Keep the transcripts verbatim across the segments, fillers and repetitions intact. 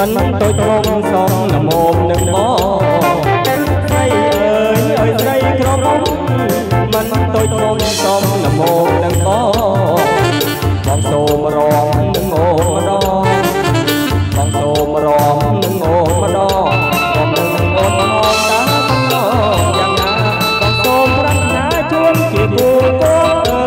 មិនតូចធំសុំនមោនឹងបងស្រីអើយអើយស្រីក្រមុំមិនតូចធំសុំនមោនឹងបងបងសូមរំនឹងអូម្ដងបងសូមរំនឹងអូម្ដងបងនឹងអូនមកតាយ៉ាងណាបងសូមប្រាថ្នាជួនជាគូកូនអើ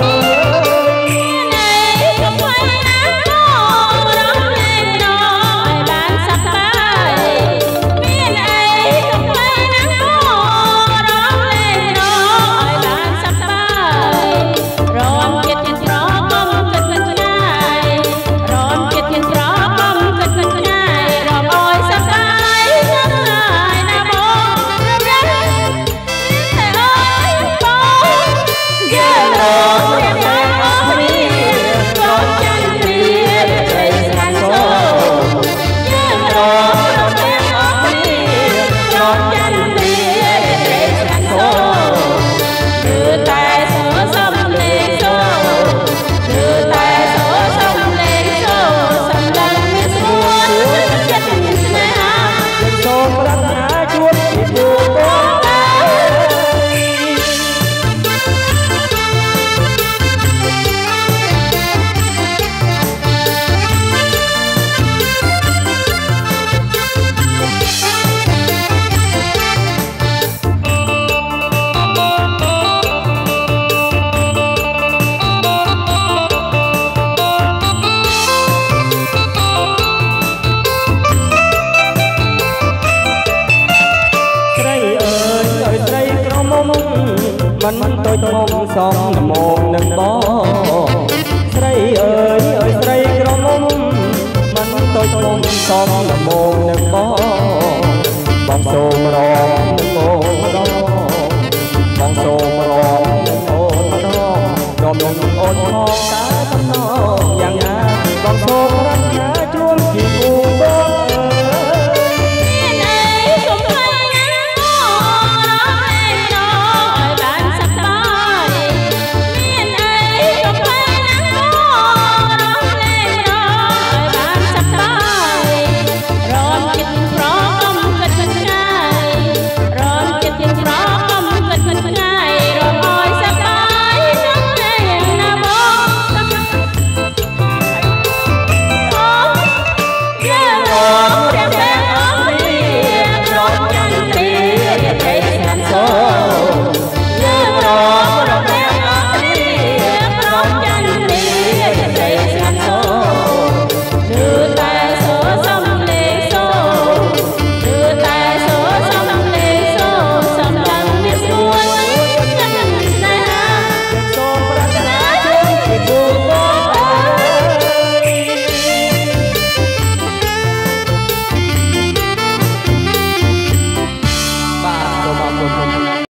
មិនតូចធំសំនមោនឹងបងស្រីអើយអើយស្រីក្រមុំមិនតូចធំសំនមោនឹងបង